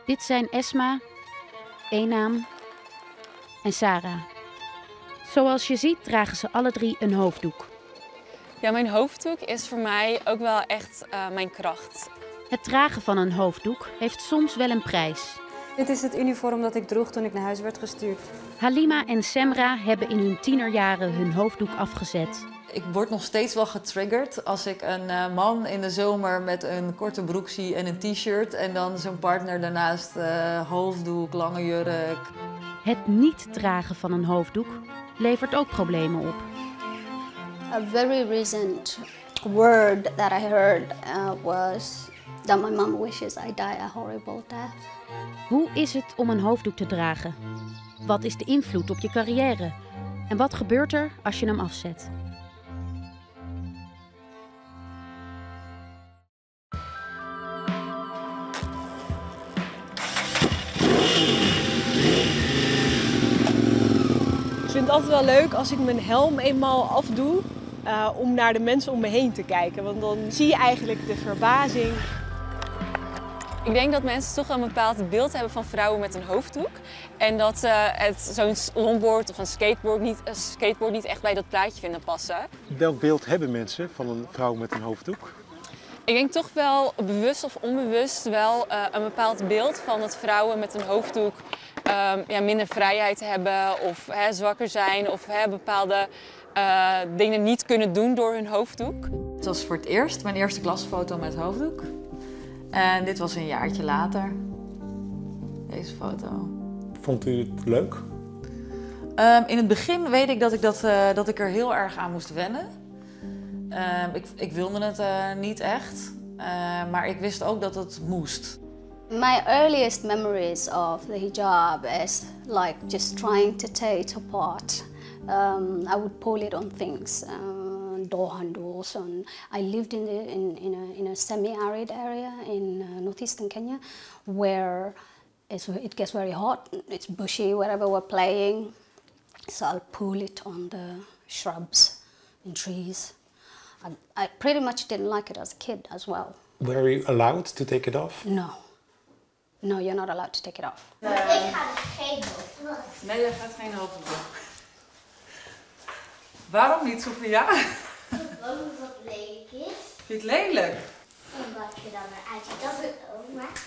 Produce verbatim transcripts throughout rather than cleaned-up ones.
Dit zijn Esma, Enam en Sarah. Zoals je ziet dragen ze alle drie een hoofddoek. Ja, mijn hoofddoek is voor mij ook wel echt uh, mijn kracht. Het dragen van een hoofddoek heeft soms wel een prijs. Dit is het uniform dat ik droeg toen ik naar huis werd gestuurd. Halima en Semra hebben in hun tienerjaren hun hoofddoek afgezet. Ik word nog steeds wel getriggerd als ik een uh, man in de zomer met een korte broek zie en een t-shirt. En dan zo'n partner daarnaast uh, hoofddoek, lange jurk. Het niet dragen van een hoofddoek levert ook problemen op. A very recent word that I heard uh, was that my mom wishes I die a horrible death. Hoe is het om een hoofddoek te dragen? Wat is de invloed op je carrière? En wat gebeurt er als je hem afzet? Ik vind het altijd wel leuk als ik mijn helm eenmaal afdoe uh, om naar de mensen om me heen te kijken. Want dan zie je eigenlijk de verbazing. Ik denk dat mensen toch een bepaald beeld hebben van vrouwen met een hoofddoek. En dat uh, het zo'n longboard of een skateboard niet, een skateboard niet echt bij dat plaatje vinden passen. Welk beeld hebben mensen van een vrouw met een hoofddoek? Ik denk toch wel bewust of onbewust wel uh, een bepaald beeld van dat vrouwen met een hoofddoek um, ja, minder vrijheid hebben of hè, zwakker zijn of hè, bepaalde uh, dingen niet kunnen doen door hun hoofddoek. Het was voor het eerst mijn eerste klasfoto met hoofddoek. En dit was een jaartje later. Deze foto. Vond u het leuk? Um, in het begin weet ik dat ik, dat, uh, dat ik er heel erg aan moest wennen. Um, ik, ik wilde het uh, niet echt, uh, maar ik wist ook dat het moest. My earliest memories of the hijab is like just trying to tear it apart. Um, I would pull it on things, uh, door handles. And I lived in, the, in, in a, in a semi-arid area in uh, northeastern Kenya where it's, it gets very hot, it's bushy wherever we're playing. So I'll pull it on the shrubs and trees. I, I pretty much didn't like it as a kid as well. Were you allowed to take it off? No. No, you're not allowed to take it off. Uh, ik ga geen hoofddoek. Nee, jij gaat geen hoofddoek. Waarom niet, Sophia? Omdat het wat lelijk is. Vind je het lelijk? Omdat je dan eruit ziet, dat het ook maar.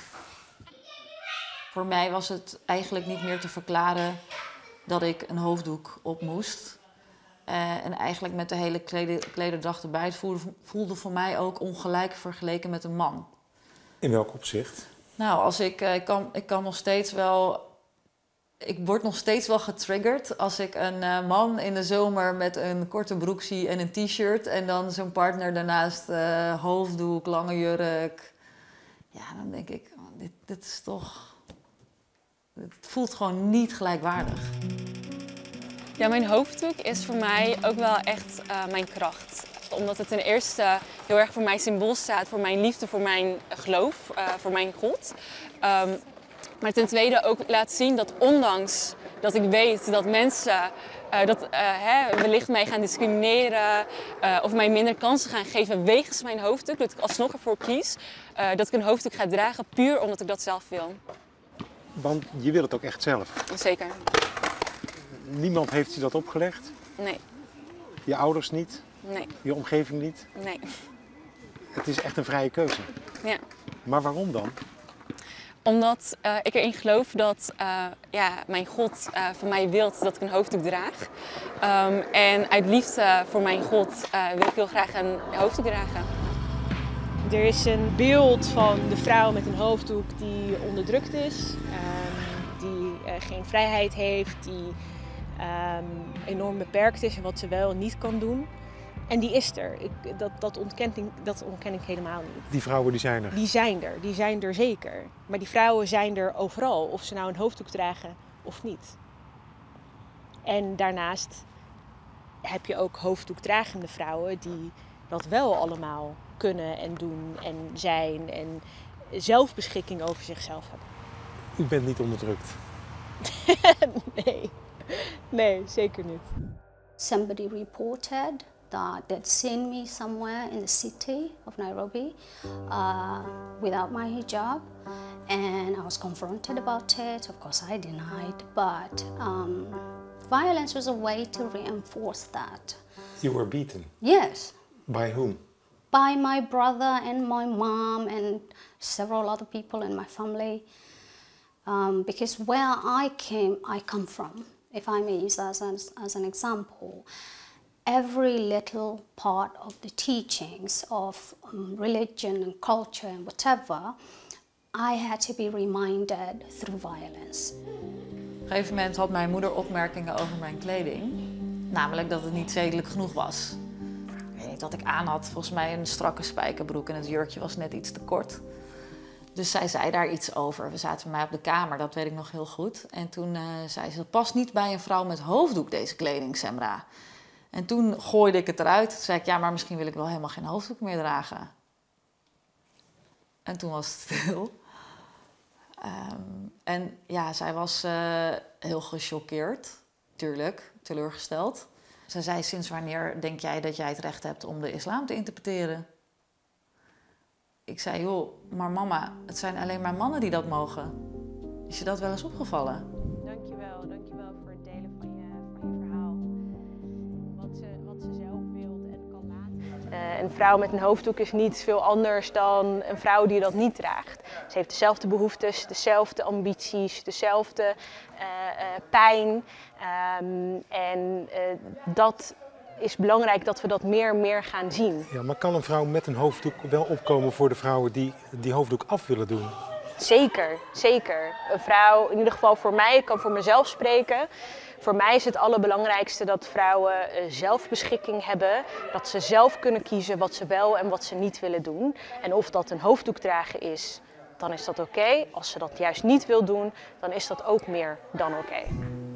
Voor mij was het eigenlijk niet meer te verklaren dat ik een hoofddoek op moest. Uh, en eigenlijk met de hele kleder, klederdracht erbij. Het voelde, voelde voor mij ook ongelijk vergeleken met een man. In welk opzicht? Nou, als ik, uh, ik, kan, ik kan nog steeds wel... Ik word nog steeds wel getriggerd als ik een uh, man in de zomer met een korte broek zie en een t-shirt. En dan zo'n partner daarnaast uh, hoofddoek, lange jurk. Ja, dan denk ik, oh, dit, dit is toch... Het voelt gewoon niet gelijkwaardig. Ja, mijn hoofddoek is voor mij ook wel echt uh, mijn kracht. Omdat het ten eerste heel erg voor mij symbool staat, voor mijn liefde, voor mijn geloof, uh, voor mijn God. Um, maar ten tweede ook laat zien dat ondanks dat ik weet dat mensen uh, dat, uh, hè, wellicht mij gaan discrimineren uh, of mij minder kansen gaan geven wegens mijn hoofddoek, dat ik alsnog ervoor kies uh, dat ik een hoofddoek ga dragen puur omdat ik dat zelf wil. Want je wil het ook echt zelf. Zeker. Niemand heeft je dat opgelegd? Nee. Je ouders niet? Nee. Je omgeving niet? Nee. Het is echt een vrije keuze. Ja. Maar waarom dan? Omdat uh, ik erin geloof dat uh, ja, mijn God uh, van mij wil dat ik een hoofddoek draag. Um, en uit liefde voor mijn God uh, wil ik heel graag een hoofddoek dragen. Er is een beeld van de vrouw met een hoofddoek die onderdrukt is, um, die uh, geen vrijheid heeft, die um, enorm beperkt is in wat ze wel en niet kan doen. En die is er. Ik, dat, dat, ontkent, dat ontken ik helemaal niet. Die vrouwen die zijn er? Die zijn er, die zijn er zeker. Maar die vrouwen zijn er overal, of ze nou een hoofddoek dragen of niet. En daarnaast heb je ook hoofddoekdragende vrouwen die dat wel allemaal kunnen en doen en zijn en zelfbeschikking over zichzelf hebben. U bent niet onderdrukt? Nee, nee, zeker niet. Somebody reported that they'd seen me somewhere in the city of Nairobi uh, without my hijab, and I was confronted about it. Of course, I denied, but um, violence was a way to reinforce that. You were beaten? Yes. By whom? By my brother and my mom and several other people in my family. Um, because where I came, I come from, if I may use that as, as an example, every little part of the teachings of um, religion and culture and whatever, I had to be reminded through violence. Op een gegeven moment had mijn moeder opmerkingen over mijn kleding. Namelijk dat het niet zedelijk genoeg was. Ik weet niet wat ik aan had, volgens mij een strakke spijkerbroek en het jurkje was net iets te kort. Dus zij zei daar iets over. We zaten bij mij op de kamer, dat weet ik nog heel goed. En toen uh, zei ze, dat past niet bij een vrouw met hoofddoek, deze kleding, Semra. En toen gooide ik het eruit. Toen zei ik, ja, maar misschien wil ik wel helemaal geen hoofddoek meer dragen. En toen was het stil. Um, en ja, zij was uh, heel gechoqueerd, tuurlijk, teleurgesteld. Zij zei, sinds wanneer denk jij dat jij het recht hebt om de islam te interpreteren? Ik zei, joh, maar mama, het zijn alleen maar mannen die dat mogen. Is je dat wel eens opgevallen? Dankjewel, dankjewel voor het delen van je, van je verhaal. Wat ze, wat ze zelf wilt en kan laten. Uh, een vrouw met een hoofddoek is niet veel anders dan een vrouw die dat niet draagt. Ze heeft dezelfde behoeftes, dezelfde ambities, dezelfde uh, uh, pijn. Um, en uh, dat is belangrijk dat we dat meer en meer gaan zien. Ja, maar kan een vrouw met een hoofddoek wel opkomen voor de vrouwen die die hoofddoek af willen doen? Zeker, zeker. Een vrouw, in ieder geval voor mij, ik kan voor mezelf spreken. Voor mij is het allerbelangrijkste dat vrouwen zelfbeschikking hebben. Dat ze zelf kunnen kiezen wat ze wel en wat ze niet willen doen. En of dat een hoofddoek dragen is, dan is dat oké. Okay. Als ze dat juist niet wil doen, dan is dat ook meer dan oké. Okay.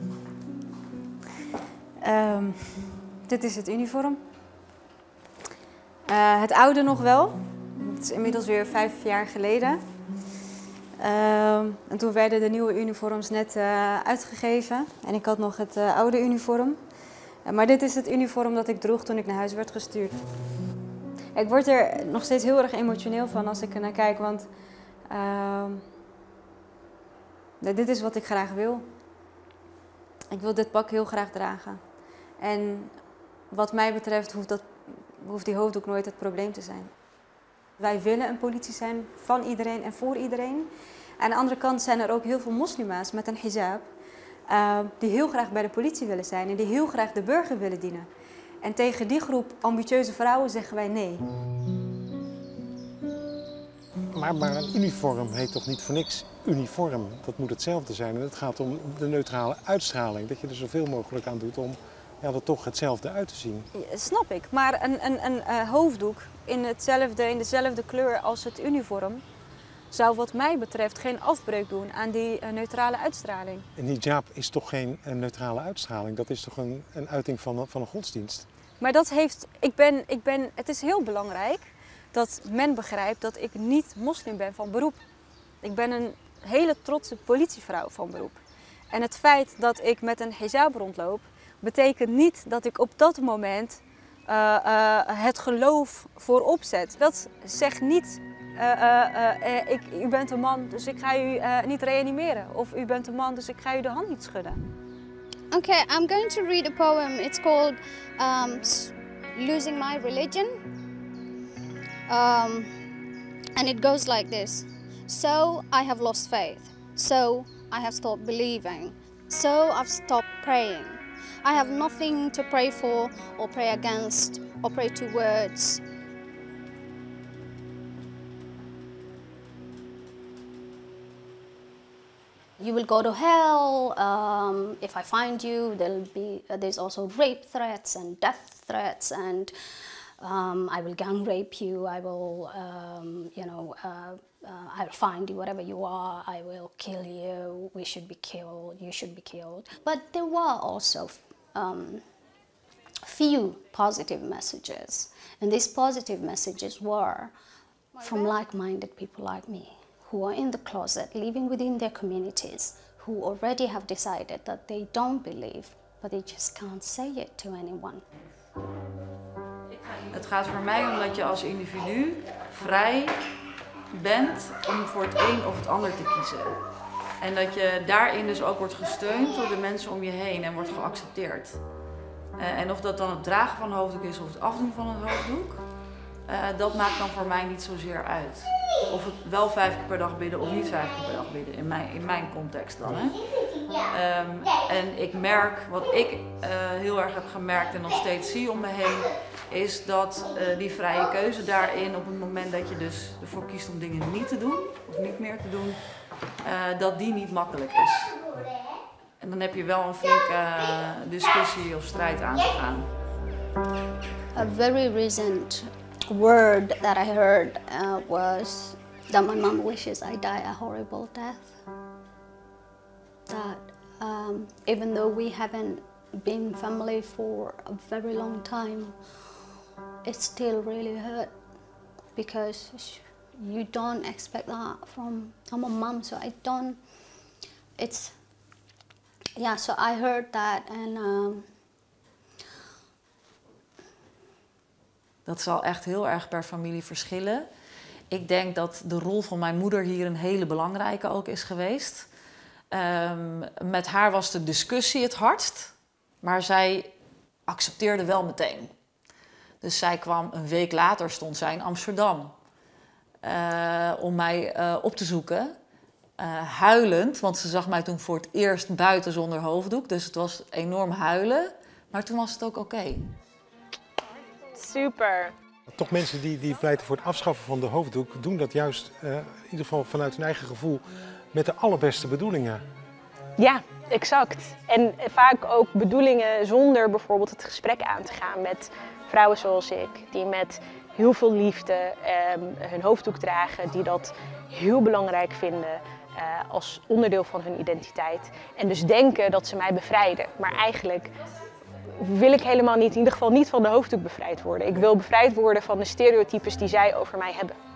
Um, dit is het uniform. Uh, het oude nog wel. Het is inmiddels weer vijf jaar geleden. Uh, en toen werden de nieuwe uniforms net uh, uitgegeven. En ik had nog het uh, oude uniform. Uh, maar dit is het uniform dat ik droeg toen ik naar huis werd gestuurd. Ik word er nog steeds heel erg emotioneel van als ik er naar kijk. Want uh, dit is wat ik graag wil. Ik wil dit pak heel graag dragen. En wat mij betreft hoeft, dat, hoeft die hoofddoek nooit het probleem te zijn. Wij willen een politie zijn van iedereen en voor iedereen. Aan de andere kant zijn er ook heel veel moslima's met een hijab uh, die heel graag bij de politie willen zijn en die heel graag de burger willen dienen. En tegen die groep ambitieuze vrouwen zeggen wij nee. Maar, maar een uniform heet toch niet voor niks uniform? Dat moet hetzelfde zijn en het gaat om de neutrale uitstraling. Dat je er zoveel mogelijk aan doet om ja, er toch hetzelfde uit te zien. Ja, snap ik, maar een, een, een uh, hoofddoek in, hetzelfde, in dezelfde kleur als het uniform zou wat mij betreft geen afbreuk doen aan die uh, neutrale uitstraling. Een hijab is toch geen uh, neutrale uitstraling? Dat is toch een, een uiting van, van een godsdienst? Maar dat heeft, ik ben, ik ben, het is heel belangrijk dat men begrijpt dat ik niet moslim ben van beroep. Ik ben een hele trotse politievrouw van beroep. En het feit dat ik met een hijab rondloop, betekent niet dat ik op dat moment uh, uh, het geloof voorop zet. Dat zegt niet, uh, uh, uh, ik, u bent een man, dus ik ga u uh, niet reanimeren. Of u bent een man, dus ik ga u de hand niet schudden. Okay, I'm going to read a poem. It's called um, Losing My Religion. Um, and it goes like this. So I have lost faith. So I have stopped believing. So I've stopped praying. I have nothing to pray for or pray against or pray towards. You will go to hell. Um, if I find you, there'll be uh, there's also rape threats and death threats, and um, I will gang rape you. I will, um, you know, uh, uh, I will find you wherever you are. I will kill you. We should be killed. You should be killed. But there were also um, few positive messages, and these positive messages were from like-minded people like me, who are in the closet, living within their communities, who already have decided that they don't believe, but they just can't say it to anyone. Het gaat voor mij om dat je als individu vrij bent om voor het een of het ander te kiezen. En dat je daarin dus ook wordt gesteund door de mensen om je heen en wordt geaccepteerd. Uh, en of dat dan het dragen van een hoofddoek is of het afdoen van een hoofddoek, uh, dat maakt dan voor mij niet zozeer uit. Of het wel vijf keer per dag bidden of niet vijf keer per dag bidden, in mijn, in mijn context dan. Hè. Um, en ik merk, wat ik uh, heel erg heb gemerkt en nog steeds zie om me heen, is dat uh, die vrije keuze daarin, op het moment dat je dus ervoor kiest om dingen niet te doen, of niet meer te doen, uh, dat die niet makkelijk is. En dan heb je wel een flinke uh, discussie of strijd aan te gaan. A very recent word that I heard uh, was that my mom wishes I die a horrible death. That um, even though we haven't been family for a very long time, it still really hurt because you don't expect that from I'm a mom, so I don't. It's yeah. So I heard that and. Um, Dat zal echt heel erg per familie verschillen. Ik denk dat de rol van mijn moeder hier een hele belangrijke ook is geweest. Um, met haar was de discussie het hardst, maar zij accepteerde wel meteen. Dus zij kwam een week later, stond zij in Amsterdam uh, om mij uh, op te zoeken. Uh, huilend, want ze zag mij toen voor het eerst buiten zonder hoofddoek. Dus het was enorm huilen, maar toen was het ook oké. Okay. Super. Toch mensen die, die pleiten voor het afschaffen van de hoofddoek, doen dat juist uh, in ieder geval vanuit hun eigen gevoel met de allerbeste bedoelingen. Ja, exact. En vaak ook bedoelingen zonder bijvoorbeeld het gesprek aan te gaan met vrouwen zoals ik, die met heel veel liefde eh, hun hoofddoek dragen, die dat heel belangrijk vinden eh, als onderdeel van hun identiteit. En dus denken dat ze mij bevrijden, maar eigenlijk wil ik helemaal niet, in ieder geval niet van de hoofddoek bevrijd worden. Ik wil bevrijd worden van de stereotypes die zij over mij hebben.